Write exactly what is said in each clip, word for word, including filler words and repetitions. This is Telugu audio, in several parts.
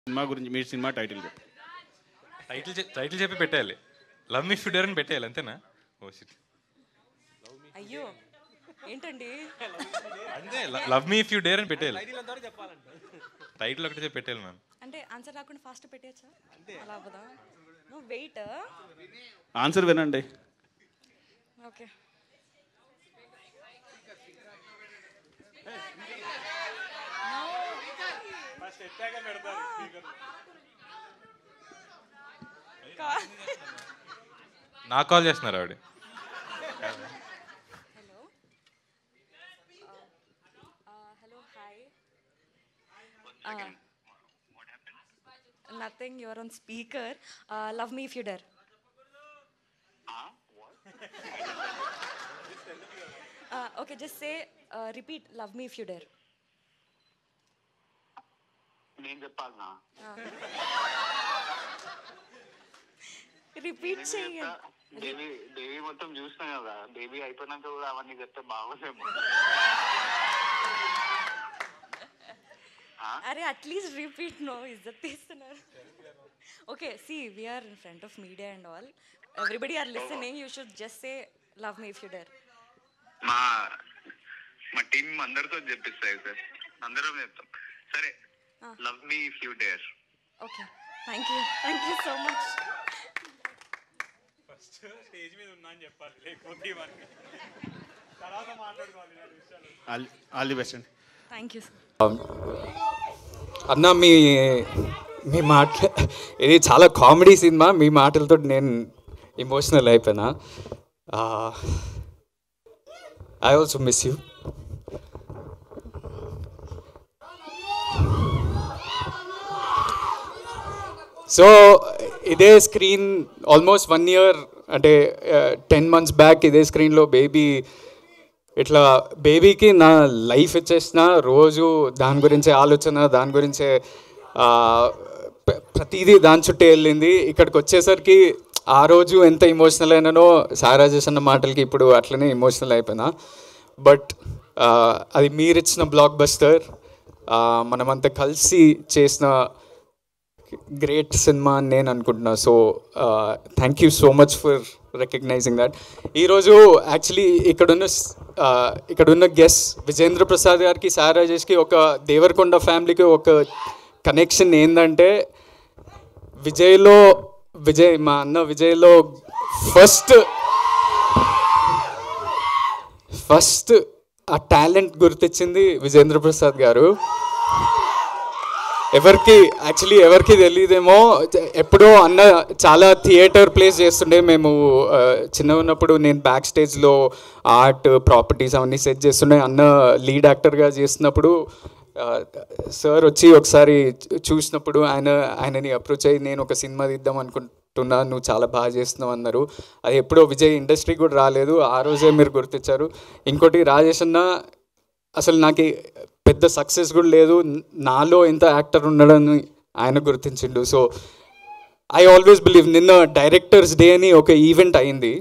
సినిమా గురించి మీ సినిమా టైటిల్ చెప్పు. టైటిల్ టైటిల్ చెప్పి పెట్టేయాలి. Love me if you dare అని పెట్టేయాలి, అంతేనా? Oh shit. అయ్యో ఏంటండి అంతే, love me if you dare అని పెట్టేయాలి. టైటిల్ ఒకటి చెప్పి పెట్టేయాలి మ్యామ్. అంటే ఆన్సర్ రాకుండా ఫాస్ట్ పెట్టేయచ్చా? అలా అవ్వదా? No wait. ఆన్సర్ వినండి. ఓకే. నాకు కాల్ చేస్తున్నారు ఆవిడ. Hello hello hi. Nothing, your on speaker. Love me if you dare. Okay, just say repeat love me if you dare. నేను చెప్పాలనా? రిపీట్ చెయ్యి. బేబీ బేబీ మొత్తం చూసినా కదా, బేబీ అయిపోయినాక కూడా అవన్నీ చెప్తే బాగోదేమో. అరే అట్లీస్ట్ రిపీట్. నో ఇజ్జత్ తీస్తున్నారు. Okay, see we are in front of media and all, everybody are listening. You should just say love me if you dare. మా మా టీం అందరితో చెప్పిస్తాయి సార్, అందరం చెప్తాం. సరే, love me if you dare. Okay, thank you thank you so much. First stage మీద ఉన్నా అని చెప్పాలి, లేకపోతే ఇవన్నీ తర్వాత మాట్లాడుకోవాలి. ఆల్ ది బెస్ట్ అండి. Thank you. అన్న మీ మీ మాట, ఇది చాలా కామెడీ సినిమా. మీ మాటలతో నేను ఎమోషనల్ అయిపోయినా. I also miss you. So ఇదే స్క్రీన్ ఆల్మోస్ట్ వన్ ఇయర్ అంటే టెన్ మంత్స్ బ్యాక్ ఇదే స్క్రీన్లో బేబీ ఇట్లా బేబీకి నా లైఫ్ ఇచ్చేసిన రోజు దాని గురించే ఆలోచన, దాని గురించే ప్రతిదీ దాని చుట్టూ వెళ్ళింది. ఇక్కడికి వచ్చేసరికి ఆ రోజు ఎంత ఎమోషనల్ అయినానో సారా చేసిన మాటలకి ఇప్పుడు అట్లనే ఎమోషనల్ అయిపోయినా. బట్ అది మీరిచ్చిన బ్లాక్ బస్టర్, మనమంతా కలిసి చేసిన గ్రేట్ సినిమా అని నేను అనుకుంటున్నా. So thank you so much for recognizing that. ఈరోజు యాక్చువల్లీ ఇక్కడున్న ఇక్కడున్న గెస్ట్ విజేంద్ర ప్రసాద్ గారికి, సాయి రాజేష్కి, ఒక దేవరకొండ ఫ్యామిలీకి ఒక కనెక్షన్ ఏంటంటే, విజయ్లో విజయ్ మా అన్న విజయ్లో ఫస్ట్ ఫస్ట్ ఆ టాలెంట్ గుర్తించింది విజేంద్ర ప్రసాద్ గారు. ఎవరికి యాక్చువల్లీ ఎవరికి తెలియదేమో, ఎప్పుడో అన్న చాలా థియేటర్ ప్లేస్ చేస్తుండే. మేము చిన్న ఉన్నప్పుడు నేను బ్యాక్ స్టేజ్లో ఆర్ట్ ప్రాపర్టీస్ అవన్నీ సెట్ చేస్తుండే. అన్న లీడ్ యాక్టర్గా చేస్తున్నప్పుడు సార్ వచ్చి ఒకసారి చూసినప్పుడు ఆయన ఆయనని అప్రోచ్ అయ్యి, నేను ఒక సినిమా తీద్దాం అనుకుంటున్నా, నువ్వు చాలా బాగా చేస్తున్నావు అన్నారు. అది ఎప్పుడో విజయ్ ఇండస్ట్రీ కూడా రాలేదు, ఆ రోజే మీరు గుర్తించారు. ఇంకోటి రాజేష్ అన్న అసలు నాకు పెద్ద సక్సెస్ కూడా లేదు, నాలో ఎంత యాక్టర్ ఉన్నాడని ఆయన గుర్తించిండు. So I always believe. నిన్న డైరెక్టర్స్ డే అని ఒక ఈవెంట్ అయింది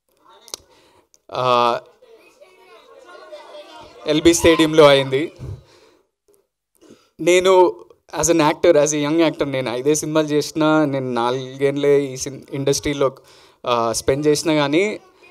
ఎల్బీ స్టేడియంలో అయింది. నేను as an actor, as a young actor, నేను ఐదే సినిమాలు చేసిన, నేను నాలుగేళ్ళే ఈ సిన్ ఇండస్ట్రీలో స్పెండ్ చేసిన. కానీ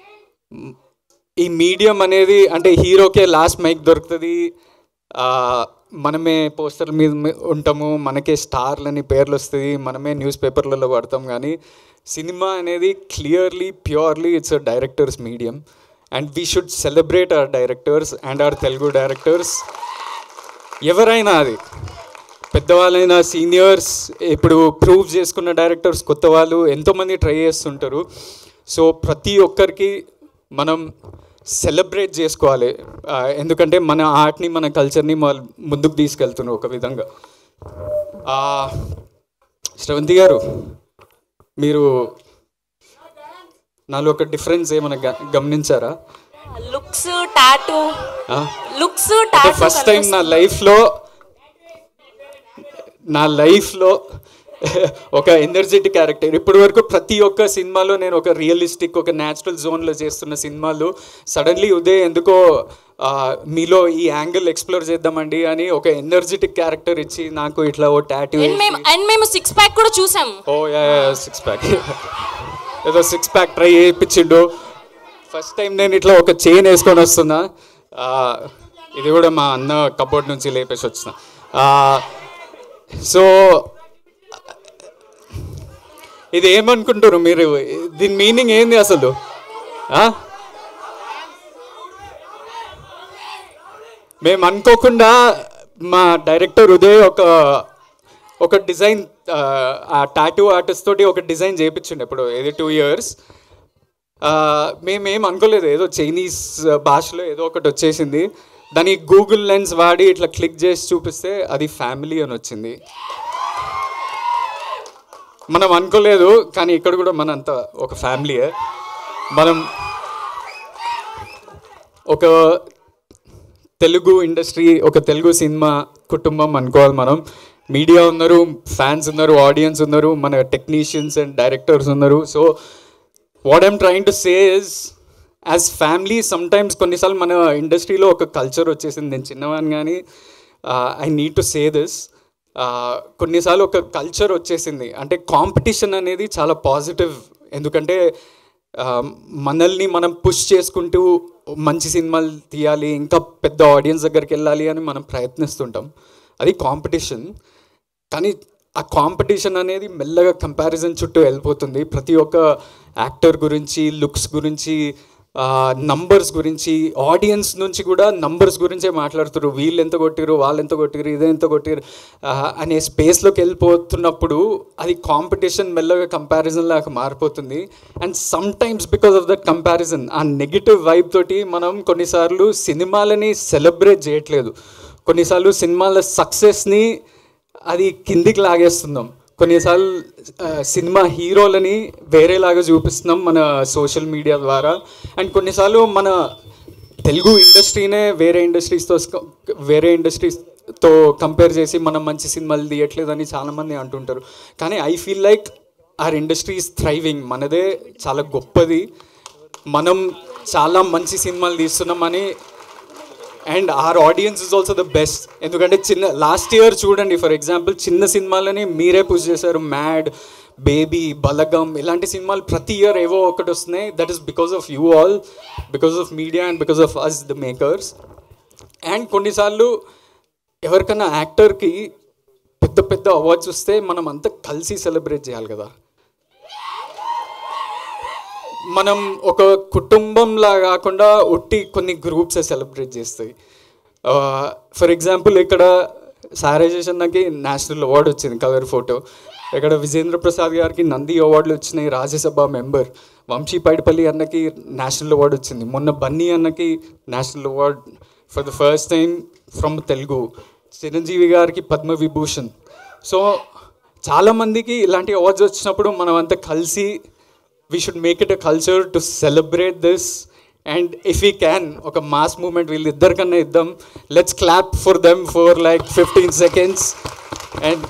ఈ మీడియం అనేది అంటే హీరోకే లాస్ట్ మైక్ దొరుకుతుంది, మనమే పోస్టర్ల మీద ఉంటాము, మనకే స్టార్లని పేర్లు వస్తుంది, మనమే న్యూస్ పేపర్లలో పడతాం. కానీ సినిమా అనేది clearly purely it's a directors medium. And we should celebrate our directors and our Telugu directors. ఎవరైనా, అది పెద్దవాళ్ళైనా, సీనియర్స్, ఇప్పుడు ప్రూవ్ చేసుకున్న డైరెక్టర్స్, కొత్త వాళ్ళు ఎంతోమంది ట్రై చేస్తుంటారు. సో ప్రతి ఒక్కరికి మనం సెలబ్రేట్ చేసుకోవాలి, ఎందుకంటే మన ఆర్ట్ని, మన కల్చర్ని ముందుకు తీసుకెళ్తున్నాం ఒక విధంగా. శ్రవంతి గారు, మీరు నాలో ఒక డిఫరెన్స్ ఏమైనా గమనించారా? Looks tattoo looks first time నా లైఫ్లో నా లైఫ్లో ఒక ఎనర్జెటిక్ క్యారెక్టర్. ఇప్పటి వరకు ప్రతి ఒక్క సినిమాలో నేను ఒక రియలిస్టిక్ ఒక న్యాచురల్ జోన్లో చేస్తున్న సినిమాలు సడన్లీ ఉదయ్ ఎందుకో మీలో ఈ యాంగిల్ ఎక్స్ప్లోర్ చేద్దామండి అని ఒక ఎనర్జెటిక్ క్యారెక్టర్ ఇచ్చి నాకు ఇట్లా ఓ టాటూ అండ్ మేము సిక్స్ ప్యాక్ కూడా చూసాం. ఓ యా సిక్స్ ప్యాక్ ఏదో సిక్స్ ప్యాక్ ట్రై చేయించిండు. ఫస్ట్ టైం నేను ఇట్లా ఒక చైన్ వేసుకొని వస్తున్నా. ఇది కూడా మా అన్న కబోర్డ్ నుంచి లేపేసి వచ్చిన. సో ఇది ఏమనుకుంటారు మీరు? దీని మీనింగ్ ఏంది అసలు? మేము అనుకోకుండా మా డైరెక్టర్ ఉదయ్ ఒక ఒక డిజైన్ ఆ టాటూ ఆర్టిస్ట్ తోటి ఒక డిజైన్ చేయించిండు ఇప్పుడు ఏది టూ ఇయర్స్. మేమేం అనుకోలేదు, ఏదో చైనీస్ భాషలో ఏదో ఒకటి వచ్చేసింది. దానికి గూగుల్ లెన్స్ వాడి ఇట్లా క్లిక్ చేసి చూపిస్తే అది ఫ్యామిలీ అని వచ్చింది. మనం అనుకోలేదు, కానీ ఇక్కడ కూడా మనంతా ఒక ఫ్యామిలీయే. మనం ఒక తెలుగు ఇండస్ట్రీ ఒక తెలుగు సినిమా కుటుంబం అనుకోవాలి. మనం మీడియా ఉన్నారు, ఫ్యాన్స్ ఉన్నారు, ఆడియన్స్ ఉన్నారు, మన టెక్నీషియన్స్ అండ్ డైరెక్టర్స్ ఉన్నారు. So what I'm trying to say is as family sometimes కొన్నిసార్లు మన ఇండస్ట్రీలో ఒక కల్చర్ వచ్చేసింది. నేను చిన్నవాడిని కానీ I need to say this. కొన్నిసార్లు ఒక కల్చర్ వచ్చేసింది అంటే కాంపిటీషన్ అనేది చాలా పాజిటివ్. ఎందుకంటే మనల్ని మనం పుష్ చేసుకుంటూ మంచి సినిమాలు తీయాలి, ఇంకా పెద్ద ఆడియన్స్ దగ్గరికి వెళ్ళాలి అని మనం ప్రయత్నిస్తుంటాం. అది కాంపిటీషన్. కానీ ఆ కాంపిటీషన్ అనేది మెల్లగా కంపారిజన్ చుట్టూ వెళ్ళిపోతుంది. ప్రతి ఒక్క యాక్టర్ గురించి, లుక్స్ గురించి, నంబర్స్ గురించి, ఆడియన్స్ నుంచి కూడా నంబర్స్ గురించే మాట్లాడుతారు. వీళ్ళు ఎంత కొట్టిరు, వాళ్ళు ఎంత కొట్టిరు, ఇదే ఎంత కొట్టిరు అనే స్పేస్లోకి వెళ్ళిపోతున్నప్పుడు అది కాంపిటీషన్ మెల్లగా కంపారిజన్ లాగా మారిపోతుంది. And sometimes because of that comparison ఆ నెగిటివ్ వైబ్ తోటి మనం కొన్నిసార్లు సినిమాలని సెలబ్రేట్ చేయట్లేదు. కొన్నిసార్లు సినిమాల సక్సెస్ని అది కిందికి లాగేస్తున్నాం. కొన్నిసార్లు సినిమా హీరోలని వేరేలాగా చూపిస్తున్నాం మన సోషల్ మీడియా ద్వారా. అండ్ కొన్నిసార్లు మన తెలుగు ఇండస్ట్రీనే వేరే ఇండస్ట్రీస్తో వేరే ఇండస్ట్రీస్తో కంపేర్ చేసి మనం మంచి సినిమాలు తీయట్లేదని చాలామంది అంటుంటారు. కానీ I feel like our industry is thriving. మనదే చాలా గొప్పది, మనం చాలా మంచి సినిమాలు తీస్తున్నామని. And our audience is also the best. ఎందుకంటే చిన్న లాస్ట్ ఇయర్ చూడండి ఫర్ ఎగ్జాంపుల్ చిన్న సినిమాలని మీరే పుష్ చేశారు. మ్యాడ్, బేబీ, బలగం ఇలాంటి సినిమాలు ప్రతి ఇయర్ ఏవో ఒకటి వస్తున్నాయి. That is because of you all, because of media and because of us the makers. And కొన్నిసార్లు ఎవరికైనా యాక్టర్కి పెద్ద పెద్ద అవార్డ్స్ వస్తే మనం అంతా కలిసి సెలబ్రేట్ చేయాలి కదా. మనం ఒక కుటుంబంలా కాకుండా ఒట్టి కొన్ని గ్రూప్సే సెలబ్రేట్ చేస్తాయి. ఫర్ ఎగ్జాంపుల్ ఇక్కడ సారేజేషన్ అన్నకి నేషనల్ అవార్డు వచ్చింది కవర్ ఫోటో. ఇక్కడ విజేంద్ర ప్రసాద్ గారికి నంది అవార్డులు వచ్చినాయి, రాజ్యసభ మెంబర్. వంశీ పైడిపల్లి అన్నకి నేషనల్ అవార్డు వచ్చింది. మొన్న బన్నీ అన్నకి national award for the first time from Telugu. Chiranjeevi గారికి పద్మ విభూషణ్. సో చాలామందికి ఇలాంటి అవార్డ్స్ వచ్చినప్పుడు మనం అంతా కలిసి we should make it a culture to celebrate this. And if we can ఒక మాస్ మూమెంట్ వీళ్ళు ఇద్దరికన్నా ఇద్దాం. Let's clap for them for like fifteen seconds. And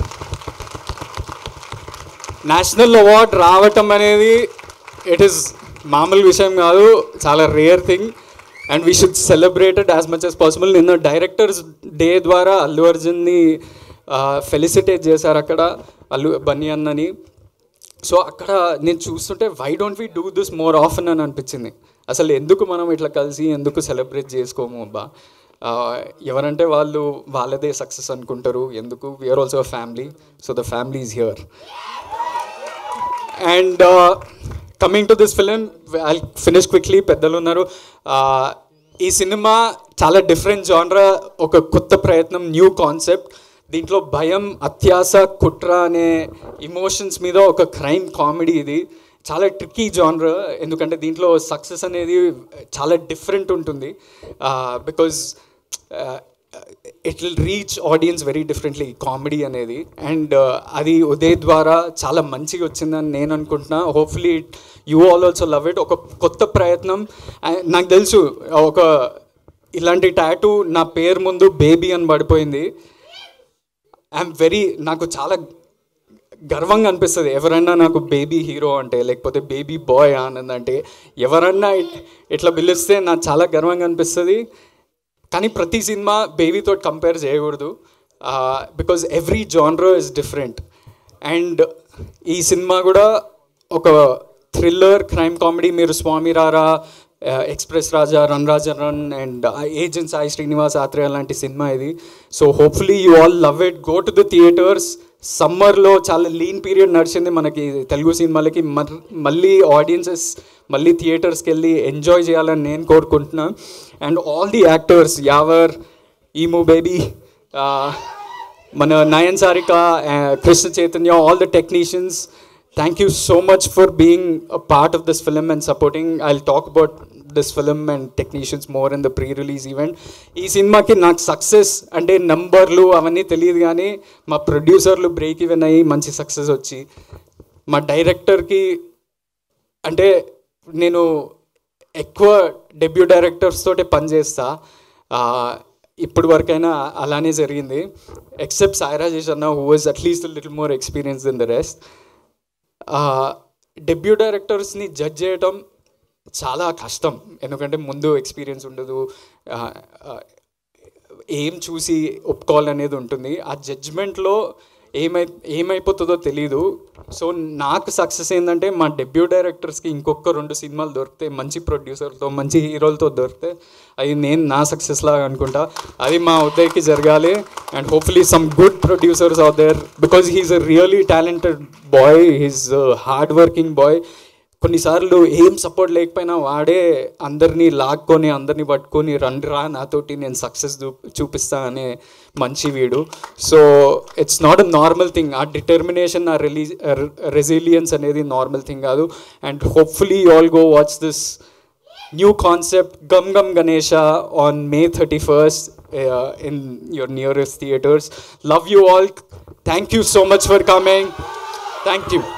national award రావటం అనేది ఇట్ ఈస్ మామూలు విషయం కాదు, చాలా rare thing. And we should celebrate it as much as possible. నిన్న డైరెక్టర్స్ డే ద్వారా అల్లు అర్జున్ని ఫెలిసిటేట్ చేశారు అక్కడ అల్లు బన్నీ అన్నని. సో అక్కడ నేను చూస్తుంటే why don't we do this more often అని అనిపించింది. అసలు ఎందుకు మనం ఇట్లా కలిసి ఎందుకు సెలబ్రేట్ చేసుకోము అబ్బా? ఎవరంటే వాళ్ళు వాళ్ళదే సక్సెస్ అనుకుంటారు. ఎందుకు? We are also a family. So the family is here. And coming to this film I finish quickly. పెద్దలు ఉన్నారు. ఈ సినిమా చాలా డిఫరెంట్ జానరా, ఒక కొత్త ప్రయత్నం, న్యూ కాన్సెప్ట్. దీంట్లో భయం, అత్యాస, కుట్ర అనే ఇమోషన్స్ మీద ఒక క్రైమ్ కామెడీ. ఇది చాలా ట్రిక్కీ జానర్ ఎందుకంటే దీంట్లో సక్సెస్ అనేది చాలా డిఫరెంట్ ఉంటుంది. Because it will reach audience very differently comedy అనేది. అండ్ అది ఉదయ్ ద్వారా చాలా మంచిగా వచ్చిందని నేను అనుకుంటున్నా. Hopefully you all also love it. ఒక కొత్త ప్రయత్నం. నాకు తెలుసు ఒక ఇలాంటి టాటూ నా పేరు ముందు బేబీ అని పడిపోయింది. ఐఎమ్ వెరీ నాకు చాలా గర్వంగా అనిపిస్తుంది ఎవరన్నా నాకు బేబీ హీరో అంటే లేకపోతే బేబీ బాయ్ ఆనంద్ అంటే ఎవరన్నా ఇట్- ఇట్లా పిలిస్తే నాకు చాలా గర్వంగా అనిపిస్తుంది. కానీ ప్రతి సినిమా బేబీతో కంపేర్ చేయకూడదు, because every genre is different. And ఈ సినిమా కూడా ఒక థ్రిల్లర్ క్రైమ్ కామెడీ. మీరు Swamy Rara, express Raja, run Raja run and agent Sai Srinivas Athreya లాంటి సినిమా ఇది. So hopefully you all love it, go to the theatres. సమ్మర్లో చాలా లీన్ పీరియడ్ నడిచింది మనకి తెలుగు సినిమాలకి. మళ్ళీ ఆడియన్సెస్ మళ్ళీ థియేటర్స్కి వెళ్ళి ఎంజాయ్ చేయాలని నేను కోరుకుంటున్నాను. And all the actors, Yavar, ఈమో బేబీ, మన Nayan Sarika, Krishna Chaitanya, all the technicians, thank you so much for being a part of this film and supporting. I'll talk about this film and technicians more in the pre-release event. ఈ సినిమాకి నాకు సక్సెస్ అంటే నంబర్లు అవన్నీ తెలియదు, కానీ మా ప్రొడ్యూసర్లు బ్రేక్ ఈవెన్ అయ్యి మంచి సక్సెస్ వచ్చి, మా డైరెక్టర్కి అంటే నేను ఎక్కువ డెబ్యూ డైరెక్టర్స్ తోటే పనిచేస్తా, ఇప్పుడు వరకైనా అలానే జరిగింది. ఎక్సెప్ట్ సాయి రాజేష్ అన్న, who was at least little more experience in the rest. Debut డైరెక్టర్స్ని జడ్జ్ చేయటం చాలా కష్టం, ఎందుకంటే ముందు ఎక్స్పీరియన్స్ ఉండదు, ఏం చూసి ఒప్పుకోవాలనేది ఉంటుంది. ఆ జడ్జ్మెంట్లో ఏమై ఏమైపోతుందో తెలీదు. సో నాకు సక్సెస్ ఏంటంటే మా డెబ్యూ డైరెక్టర్స్కి ఇంకొక రెండు సినిమాలు దొరికితే, మంచి ప్రొడ్యూసర్తో మంచి హీరోలతో దొరికితే, అది నేను నా సక్సెస్ లాగా అనుకుంటా. అది మా ఉదయ్కి జరగాలి. And hopefully some good producers out there, because he is a really talented boy, he's hard working boy. కొన్నిసార్లు ఏం సపోర్ట్ లేకపోయినా వాడే అందరినీ లాక్కొని అందరినీ పట్టుకొని రండిరా నాతోటి నేను సక్సెస్ చూ చూపిస్తా అనే మంచి వీడు. So it's not a normal thing. Uh determination, uh really resilience అనేది నార్మల్ థింగ్ కాదు. And hopefully you all go watch this new concept Gam Gam Ganesha on May thirty first in your nearest theatres. Love you all. Thank you so much for coming. Thank you.